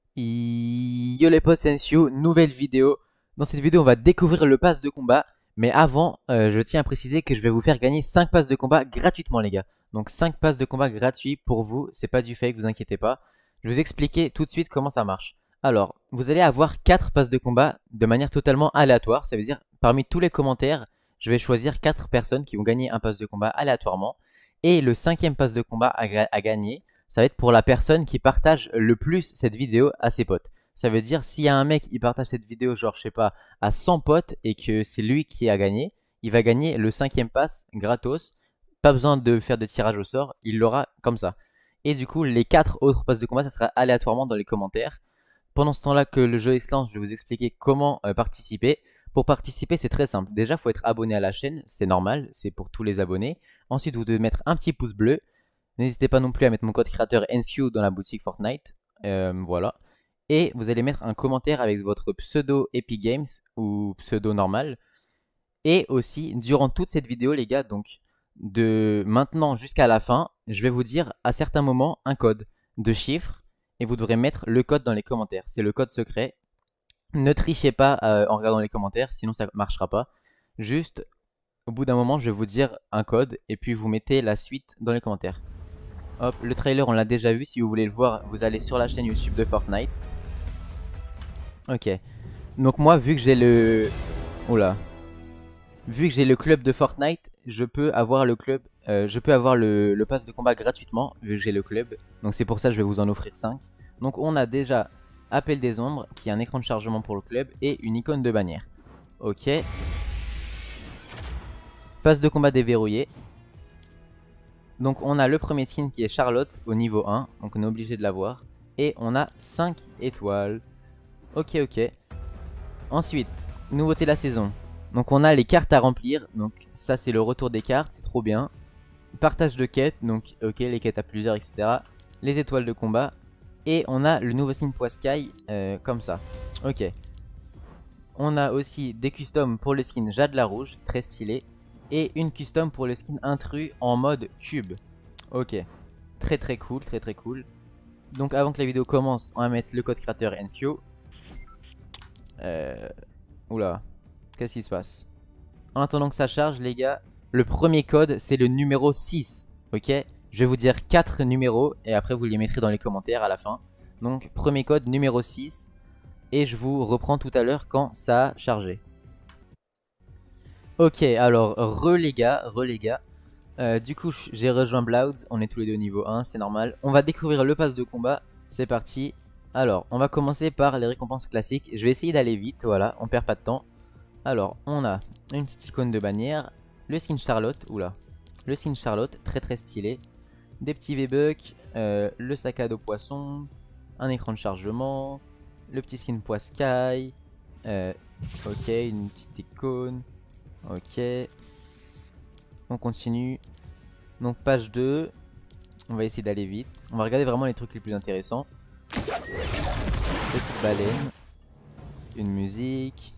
Yo les potes, c'est Ensio, nouvelle vidéo. Dans cette vidéo, on va découvrir le pass de combat. Mais avant, je tiens à préciser que je vais vous faire gagner 5 passes de combat gratuitement, les gars. Donc 5 passes de combat gratuits pour vous. C'est pas du fake, vous inquiétez pas. Je vais vous expliquer tout de suite comment ça marche. Alors, vous allez avoir 4 passes de combat de manière totalement aléatoire. Ça veut dire, parmi tous les commentaires, je vais choisir 4 personnes qui vont gagner un pass de combat aléatoirement. Et le 5e pass de combat à gagner, ça va être pour la personne qui partage le plus cette vidéo à ses potes. Ça veut dire s'il y a un mec qui partage cette vidéo genre je sais pas à 100 potes et que c'est lui qui a gagné, il va gagner le 5e pass gratos. Pas besoin de faire de tirage au sort, il l'aura comme ça. Et du coup les 4 autres passes de combat ça sera aléatoirement dans les commentaires. Pendant ce temps-là que le jeu se lance, je vais vous expliquer comment participer. Pour participer, c'est très simple. Déjà, il faut être abonné à la chaîne, c'est normal, c'est pour tous les abonnés. Ensuite, vous devez mettre un petit pouce bleu. N'hésitez pas non plus à mettre mon code créateur NSU dans la boutique Fortnite. Voilà. Et vous allez mettre un commentaire avec votre pseudo Epic Games ou pseudo normal. Et aussi, durant toute cette vidéo, les gars, donc de maintenant jusqu'à la fin, je vais vous dire à certains moments un code de chiffres. Et vous devrez mettre le code dans les commentaires. C'est le code secret. Ne trichez pas en regardant les commentaires, sinon ça ne marchera pas. Juste, au bout d'un moment, je vais vous dire un code et puis vous mettez la suite dans les commentaires. Hop, le trailer on l'a déjà vu, si vous voulez le voir, vous allez sur la chaîne YouTube de Fortnite. Ok, donc moi vu que j'ai le... Oula. Vu que j'ai le club de Fortnite, je peux avoir le club... je peux avoir le pass de combat gratuitement, vu que j'ai le club. Donc c'est pour ça que je vais vous en offrir 5. Donc on a déjà Appel des Ombres, qui est un écran de chargement pour le club, et une icône de bannière. Ok. Passe de combat déverrouillé. Donc on a le premier skin qui est Charlotte au niveau 1, donc on est obligé de l'avoir. Et on a 5 étoiles. Ok, ok. Ensuite, nouveauté de la saison. Donc on a les cartes à remplir, donc ça c'est le retour des cartes, c'est trop bien. Partage de quêtes, donc ok, les quêtes à plusieurs, etc. Les étoiles de combat. Et on a le nouveau skin Poiscaille, comme ça. Ok. On a aussi des customs pour le skin Jade la Rouge, très stylé. Et une custom pour le skin Intrus en mode cube. Ok. Très très cool, très très cool. Donc avant que la vidéo commence, on va mettre le code créateur Ensio. Oula. Qu'est-ce qui se passe? En attendant que ça charge les gars, le premier code c'est le numéro 6. Ok. Je vais vous dire 4 numéros et après vous les mettrez dans les commentaires à la fin. Donc premier code numéro 6. Et je vous reprends tout à l'heure quand ça a chargé. Ok, alors re les gars. Du coup j'ai rejoint Blouds, on est tous les deux au niveau 1, c'est normal. On va découvrir le pass de combat, c'est parti. Alors on va commencer par les récompenses classiques. Je vais essayer d'aller vite, voilà, on perd pas de temps. Alors on a une petite icône de bannière. Le skin Charlotte, oula. Le skin Charlotte, très très stylé. Des petits V-Bucks, le sac à dos poisson. Un écran de chargement. Le petit skin Poiscaille. Ok, une petite icône. Ok. On continue. Donc page 2. On va essayer d'aller vite. On va regarder vraiment les trucs les plus intéressants. Petite baleine. Une musique.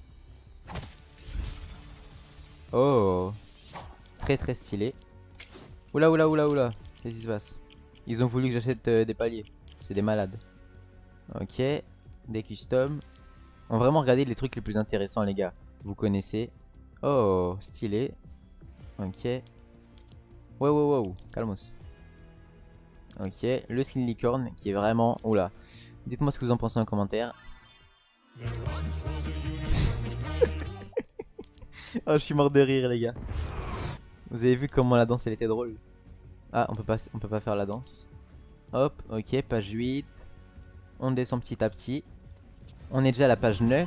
Oh. Très très stylé. Oula oula oula oula. Qu'est-ce qui se passe? Ils ont voulu que j'achète des paliers. C'est des malades. Ok. Des customs. On va vraiment regarder les trucs les plus intéressants les gars. Vous connaissez. Oh, stylé. Ok. Wow, wow, wow. Calmos. Ok. Le skin licorne qui est vraiment... Oula. Dites-moi ce que vous en pensez en commentaire. Oh, je suis mort de rire les gars. Vous avez vu comment la danse elle était drôle. Ah, on peut pas faire la danse. Hop, ok, page 8. On descend petit à petit. On est déjà à la page 9.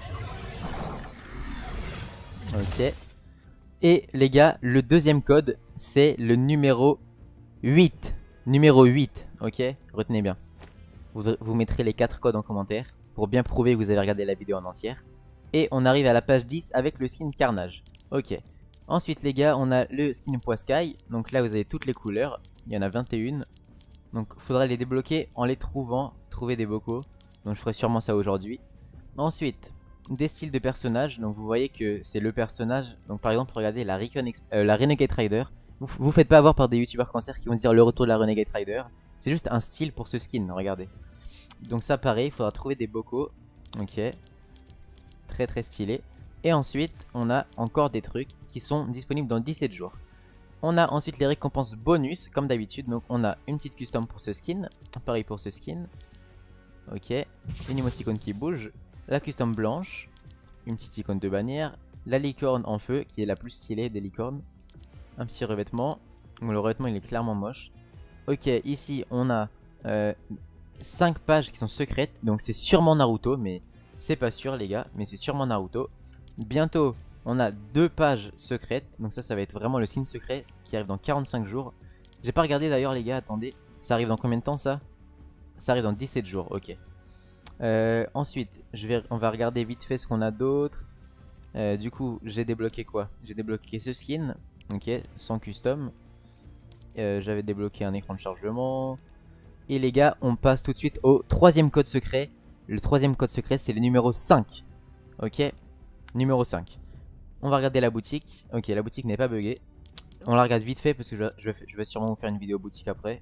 Ok. Et les gars, le deuxième code, c'est le numéro 8. Numéro 8, ok? Retenez bien. Vous mettrez les 4 codes en commentaire pour bien prouver que vous avez regardé la vidéo en entière. Et on arrive à la page 10 avec le skin Carnage. Ok. Ensuite les gars, on a le skin Poiscaille. Donc là vous avez toutes les couleurs. Il y en a 21. Donc il faudra les débloquer en les trouvant. Trouver des bocaux. Donc je ferai sûrement ça aujourd'hui. Ensuite, des styles de personnages. Donc vous voyez que c'est le personnage. Donc par exemple, regardez la Renegade Rider. Vous faites pas avoir par des youtubeurs cancer qui vont dire le retour de la Renegade Rider. C'est juste un style pour ce skin, regardez. Donc ça pareil, il faudra trouver des bocaux. Ok. Très très stylé. Et ensuite, on a encore des trucs qui sont disponibles dans 17 jours. On a ensuite les récompenses bonus, comme d'habitude. Donc on a une petite custom pour ce skin. Pareil pour ce skin. Ok. Une émoticône qui bouge. La custom blanche. Une petite icône de bannière. La licorne en feu, qui est la plus stylée des licornes. Un petit revêtement. Donc, le revêtement il est clairement moche. Ok, ici on a 5 pages qui sont secrètes. Donc c'est sûrement Naruto, mais c'est pas sûr les gars. Mais c'est sûrement Naruto. Bientôt on a 2 pages secrètes. Donc ça va être vraiment le signe secret qui arrive dans 45 jours. J'ai pas regardé d'ailleurs les gars, attendez. Ça arrive dans combien de temps ça? Ça arrive dans 17 jours, ok. Ensuite, on va regarder vite fait ce qu'on a d'autre. Du coup, j'ai débloqué quoi? J'ai débloqué ce skin, ok, sans custom. J'avais débloqué un écran de chargement. Et les gars, on passe tout de suite au troisième code secret. Le troisième code secret, c'est le numéro 5. Ok, numéro 5. On va regarder la boutique. Ok, la boutique n'est pas buggée. On la regarde vite fait parce que je vais sûrement vous faire une vidéo boutique après.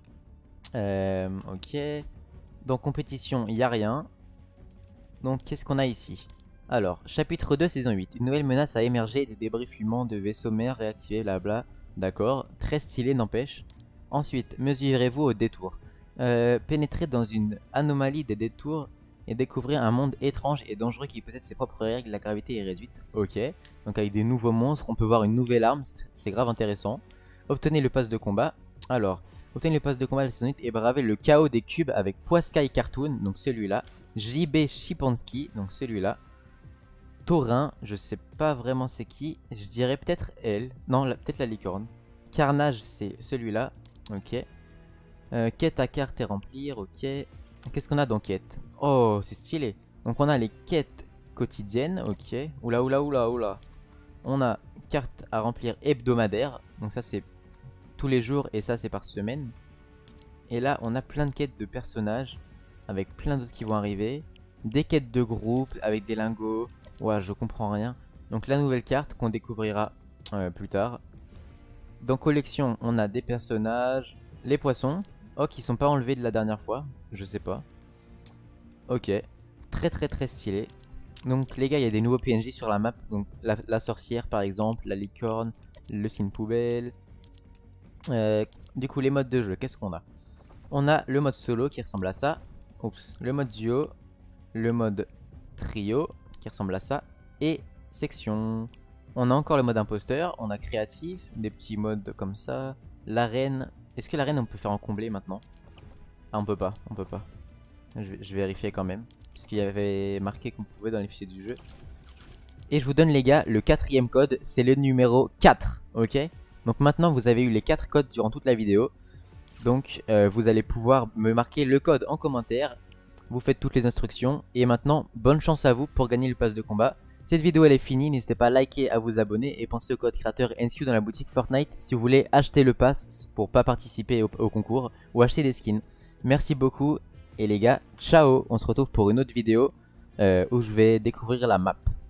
Ok. Dans compétition, il n'y a rien. Donc, qu'est-ce qu'on a ici? Alors, chapitre 2, saison 8. Une nouvelle menace a émergé, des débris fumants de vaisseaux mers réactivés, blabla. D'accord, très stylé, n'empêche. Ensuite, mesurez-vous au détour. Pénétrez dans une anomalie des détours et découvrez un monde étrange et dangereux qui possède ses propres règles. La gravité est réduite. Ok, donc avec des nouveaux monstres, on peut voir une nouvelle arme, c'est grave intéressant. Obtenez le pass de combat. Alors, obtenez le pass de combat de la saison 8 et bravez le chaos des cubes avec Poisky Cartoon, donc celui-là. JB Chipansky, donc celui-là. Taurin, je sais pas vraiment c'est qui. Je dirais peut-être elle. Non, peut-être la licorne. Carnage, c'est celui-là. Ok. Quête à carte et remplir. Ok. Qu'est-ce qu'on a dans quête? Oh, c'est stylé. Donc on a les quêtes quotidiennes. Ok. Oula, oula, oula, oula. On a carte à remplir hebdomadaire. Donc ça, c'est tous les jours et ça, c'est par semaine. Et là, on a plein de quêtes de personnages avec plein d'autres qui vont arriver. Des quêtes de groupe avec des lingots. Ouais, je comprends rien. Donc la nouvelle carte qu'on découvrira plus tard. Dans collection, on a des personnages. Les poissons. Oh, qui sont pas enlevés de la dernière fois. Je sais pas. Ok. Très très très stylé. Donc les gars, il y a des nouveaux PNJ sur la map. Donc la sorcière par exemple, la licorne, le skin poubelle. Du coup, les modes de jeu, qu'est-ce qu'on a? On a le mode solo qui ressemble à ça. Oups. Le mode duo. Le mode trio qui ressemble à ça. Et section. On a encore le mode imposteur. On a créatif. Des petits modes comme ça. L'arène. Est-ce que l'arène on peut faire en comblé maintenant? Ah, on peut pas. On peut pas. Je vais vérifier quand même. Puisqu'il y avait marqué qu'on pouvait dans les fichiers du jeu. Et je vous donne les gars le quatrième code. C'est le numéro 4. Ok? Donc maintenant vous avez eu les 4 codes durant toute la vidéo. Donc vous allez pouvoir me marquer le code en commentaire. Vous faites toutes les instructions. Et maintenant bonne chance à vous pour gagner le pass de combat. Cette vidéo elle est finie. N'hésitez pas à liker, à vous abonner. Et pensez au code créateur NCU dans la boutique Fortnite. Si vous voulez acheter le pass pour pas participer au concours. Ou acheter des skins. Merci beaucoup. Et les gars, ciao. On se retrouve pour une autre vidéo où je vais découvrir la map.